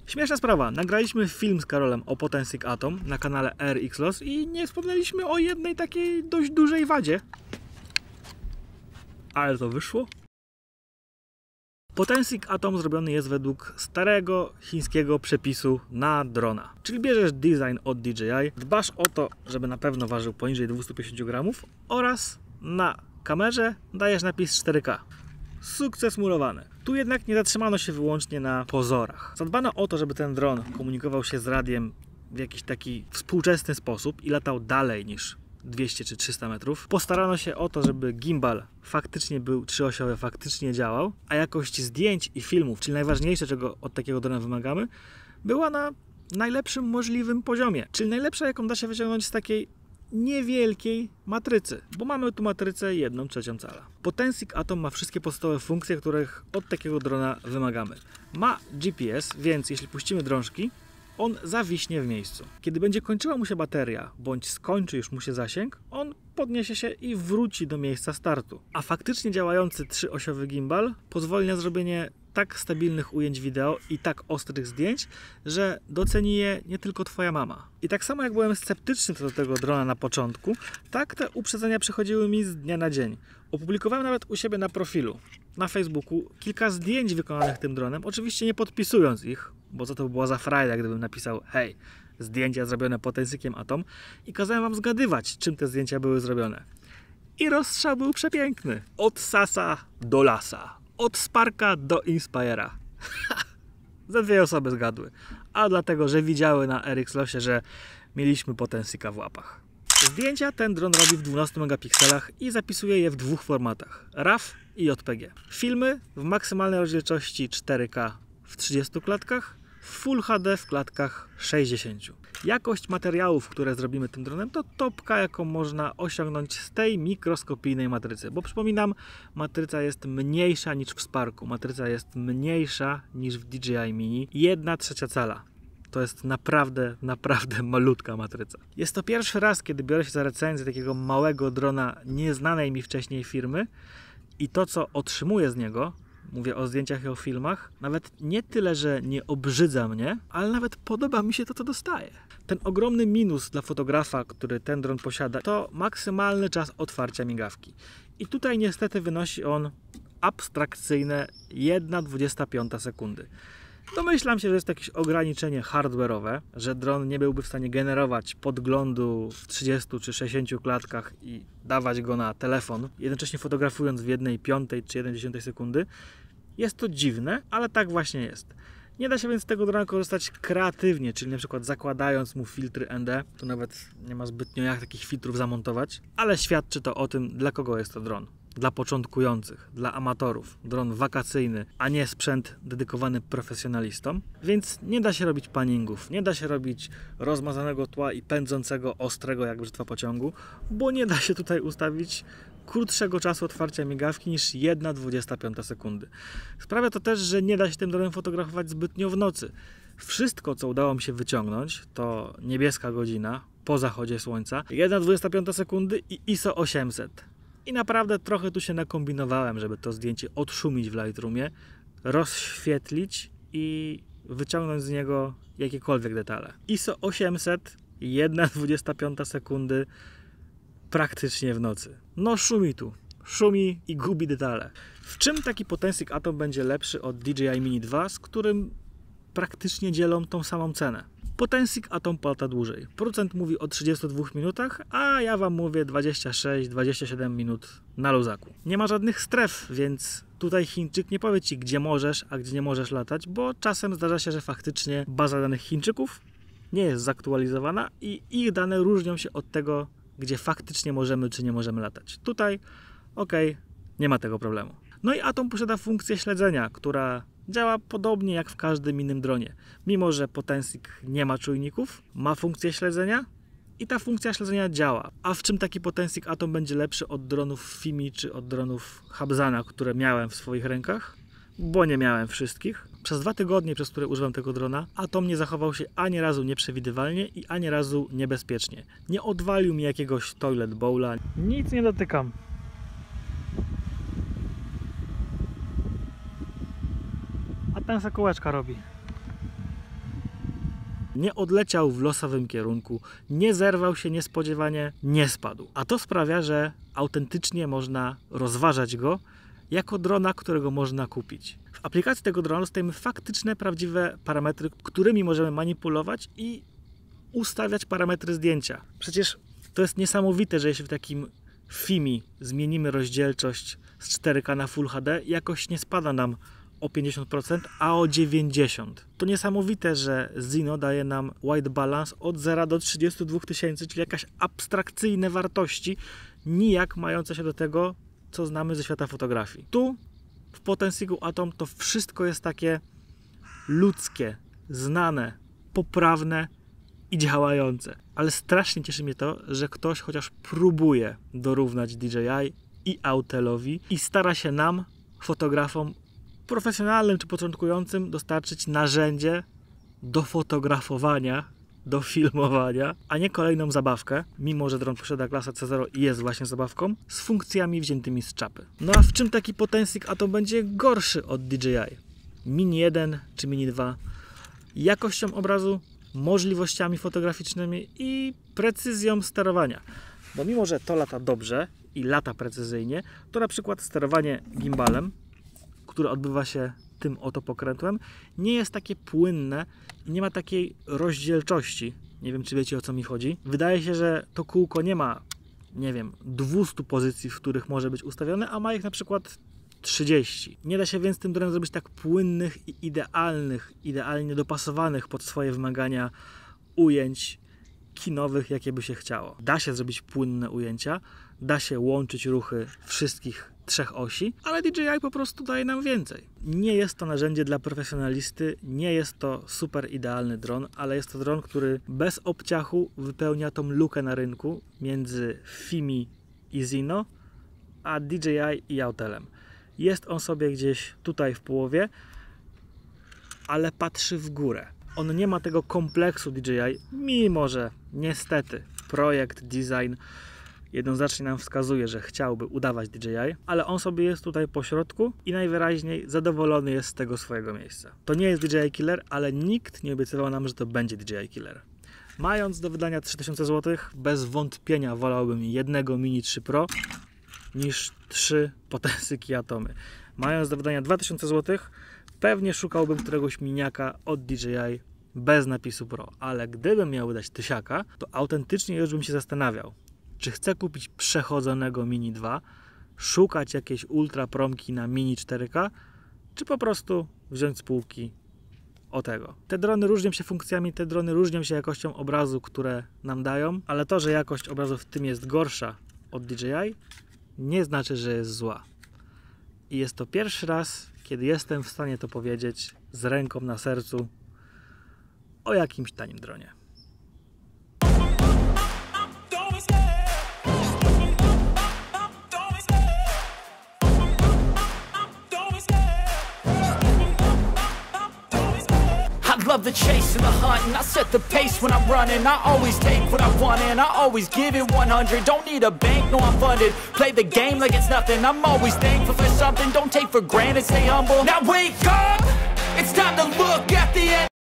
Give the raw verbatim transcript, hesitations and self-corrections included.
Śmieszna sprawa, nagraliśmy film z Karolem o Potensic Atom na kanale R X Los i nie wspomnieliśmy o jednej takiej dość dużej wadzie. Ale to wyszło. Potensic Atom zrobiony jest według starego chińskiego przepisu na drona. Czyli bierzesz design od D J I, dbasz o to, żeby na pewno ważył poniżej dwieście pięćdziesiąt gramów oraz na kamerze dajesz napis cztery K. Sukces murowany. Tu jednak nie zatrzymano się wyłącznie na pozorach. Zadbano o to, żeby ten dron komunikował się z radiem w jakiś taki współczesny sposób i latał dalej niż dwieście czy trzysta metrów. Postarano się o to, żeby gimbal faktycznie był trzyosiowy, faktycznie działał, a jakość zdjęć i filmów, czyli najważniejsze, czego od takiego drona wymagamy, była na najlepszym możliwym poziomie. Czyli najlepsza, jaką da się wyciągnąć z takiej niewielkiej matrycy, bo mamy tu matrycę jedną trzecią cala. Potensic Atom ma wszystkie podstawowe funkcje, których od takiego drona wymagamy. Ma G P S, więc jeśli puścimy drążki, on zawiśnie w miejscu. Kiedy będzie kończyła mu się bateria, bądź skończy już mu się zasięg, on podniesie się i wróci do miejsca startu. A faktycznie działający trzyosiowy gimbal pozwoli na zrobienie tak stabilnych ujęć wideo i tak ostrych zdjęć, że doceni je nie tylko twoja mama. I tak samo jak byłem sceptyczny co do tego drona na początku, tak te uprzedzenia przychodziły mi z dnia na dzień. Opublikowałem nawet u siebie na profilu na Facebooku kilka zdjęć wykonanych tym dronem, oczywiście nie podpisując ich, bo co to by była za frajda, gdybym napisał hej, zdjęcia zrobione Potensiciem Atom i kazałem wam zgadywać, czym te zdjęcia były zrobione. I rozstrzał był przepiękny. Od Sasa do Lasa. Od Sparka do Inspire'a. Ze dwie osoby zgadły. A dlatego, że widziały na R X Losie, że mieliśmy Potensica w łapach. Zdjęcia ten dron robi w dwunastu megapikselach i zapisuje je w dwóch formatach. RAW i J P G. Filmy w maksymalnej rozdzielczości cztery K w trzydziestu klatkach, w Full H D w klatkach sześćdziesięciu. Jakość materiałów, które zrobimy tym dronem, to topka, jaką można osiągnąć z tej mikroskopijnej matrycy. Bo przypominam, matryca jest mniejsza niż w Sparku, matryca jest mniejsza niż w D J I Mini, jedna trzecia cala. To jest naprawdę, naprawdę malutka matryca. Jest to pierwszy raz, kiedy biorę się za recenzję takiego małego drona nieznanej mi wcześniej firmy i to, co otrzymuję z niego, mówię o zdjęciach i o filmach, nawet nie tyle, że nie obrzydza mnie, ale nawet podoba mi się to, co dostaję. Ten ogromny minus dla fotografa, który ten dron posiada, to maksymalny czas otwarcia migawki. I tutaj niestety wynosi on abstrakcyjne jedna dwudziesta piąta sekundy. Domyślam się, że jest jakieś ograniczenie hardware'owe, że dron nie byłby w stanie generować podglądu w trzydziestu czy sześćdziesięciu klatkach i dawać go na telefon, jednocześnie fotografując w jednej piątej czy jednej dziesiątej sekundy. Jest to dziwne, ale tak właśnie jest. Nie da się więc z tego drona korzystać kreatywnie, czyli na przykład zakładając mu filtry N D. Tu nawet nie ma zbytnio jak takich filtrów zamontować, ale świadczy to o tym, dla kogo jest to dron. Dla początkujących, dla amatorów, dron wakacyjny, a nie sprzęt dedykowany profesjonalistom. Więc nie da się robić paningów, nie da się robić rozmazanego tła i pędzącego, ostrego jak brzytwa pociągu, bo nie da się tutaj ustawić krótszego czasu otwarcia migawki niż jedna dwudziesta piąta sekundy. Sprawia to też, że nie da się tym dronem fotografować zbytnio w nocy. Wszystko, co udało mi się wyciągnąć, to niebieska godzina po zachodzie słońca, jedna dwudziesta piąta sekundy i I S O osiemset. I naprawdę trochę tu się nakombinowałem, żeby to zdjęcie odszumić w Lightroomie, rozświetlić i wyciągnąć z niego jakiekolwiek detale. I S O osiemset, jedna dwudziesta piąta sekundy, praktycznie w nocy. No szumi tu, szumi i gubi detale. W czym taki Potensic Atom będzie lepszy od D J I Mini dwa, z którym praktycznie dzielą tą samą cenę? Potensic Atom polata dłużej. Producent mówi o trzydziestu dwóch minutach, a ja wam mówię dwadzieścia sześć dwadzieścia siedem minut na luzaku. Nie ma żadnych stref, więc tutaj Chińczyk nie powie ci, gdzie możesz, a gdzie nie możesz latać, bo czasem zdarza się, że faktycznie baza danych Chińczyków nie jest zaktualizowana i ich dane różnią się od tego, gdzie faktycznie możemy czy nie możemy latać. Tutaj, ok, nie ma tego problemu. No i Atom posiada funkcję śledzenia, która działa podobnie jak w każdym innym dronie. Mimo że Potensic nie ma czujników, ma funkcję śledzenia i ta funkcja śledzenia działa. A w czym taki Potensic Atom będzie lepszy od dronów Fimi czy od dronów Habsana, które miałem w swoich rękach? Bo nie miałem wszystkich. Przez dwa tygodnie, przez które używam tego drona, Atom nie zachował się ani razu nieprzewidywalnie i ani razu niebezpiecznie. Nie odwalił mi jakiegoś toilet bowla. Nic nie dotykam. A ten se kółeczka robi. nie odleciał w losowym kierunku, nie zerwał się niespodziewanie, nie spadł. A to sprawia, że autentycznie można rozważać go jako drona, którego można kupić. W aplikacji tego drona dostajemy faktyczne, prawdziwe parametry, którymi możemy manipulować i ustawiać parametry zdjęcia. Przecież to jest niesamowite, że jeśli w takim filmie zmienimy rozdzielczość z cztery K na Full H D, jakoś nie spada nam o pięćdziesiąt procent, a o dziewięćdziesiąt procent. To niesamowite, że Zino daje nam white balance od zera do trzydziestu dwóch tysięcy, czyli jakaś abstrakcyjne wartości, nijak mające się do tego, co znamy ze świata fotografii. Tu w Potensigu Atom to wszystko jest takie ludzkie, znane, poprawne i działające. Ale strasznie cieszy mnie to, że ktoś chociaż próbuje dorównać D J I i Autelowi i stara się nam, fotografom profesjonalnym czy początkującym, dostarczyć narzędzie do fotografowania, do filmowania, a nie kolejną zabawkę, mimo że dron posiada klasę C zero i jest właśnie zabawką, z funkcjami wziętymi z czapy. No a w czym taki Potensik Atom będzie gorszy od D J I? Mini jeden czy Mini dwa? Jakością obrazu, możliwościami fotograficznymi i precyzją sterowania. Bo mimo że to lata dobrze i lata precyzyjnie, to na przykład sterowanie gimbalem, które odbywa się tym oto pokrętłem, nie jest takie płynne i nie ma takiej rozdzielczości. Nie wiem, czy wiecie, o co mi chodzi. Wydaje się, że to kółko nie ma, nie wiem, dwieście pozycji, w których może być ustawione, a ma ich na przykład trzydzieści. Nie da się więc tym dronem zrobić tak płynnych i idealnych, idealnie dopasowanych pod swoje wymagania ujęć kinowych, jakie by się chciało. Da się zrobić płynne ujęcia, da się łączyć ruchy wszystkich trzech osi, ale D J I po prostu daje nam więcej. Nie jest to narzędzie dla profesjonalisty, nie jest to super idealny dron, ale jest to dron, który bez obciachu wypełnia tą lukę na rynku między Fimi i Zino, a D J I i Autelem. Jest on sobie gdzieś tutaj w połowie, ale patrzy w górę. On nie ma tego kompleksu D J I, mimo że niestety projekt, design jednoznacznie nam wskazuje, że chciałby udawać D J I, ale on sobie jest tutaj po środku i najwyraźniej zadowolony jest z tego swojego miejsca. To nie jest D J I killer, ale nikt nie obiecywał nam, że to będzie D J I killer. Mając do wydania trzy tysiące złotych, bez wątpienia wolałbym jednego Mini trzy Pro niż trzy Potensyki Atomy. Mając do wydania dwa tysiące złotych, pewnie szukałbym któregoś miniaka od D J I bez napisu Pro, ale gdybym miał dać tysiaka, to autentycznie już bym się zastanawiał, czy chcę kupić przechodzonego Mini dwa, szukać jakiejś ultra promki na Mini cztery K, czy po prostu wziąć z półki o tego. Te drony różnią się funkcjami, te drony różnią się jakością obrazu, które nam dają, ale to, że jakość obrazu w tym jest gorsza od D J I, nie znaczy, że jest zła. I jest to pierwszy raz, kiedy jestem w stanie to powiedzieć z ręką na sercu o jakimś tanim dronie. Love the chase and the hunt, and I set the pace when I'm running. I always take what I want and I always give it one hundred. Don't need a bank, no I'm funded. Play the game like it's nothing. I'm always thankful for something. Don't take for granted, stay humble. Now wake up, it's time to look at the end.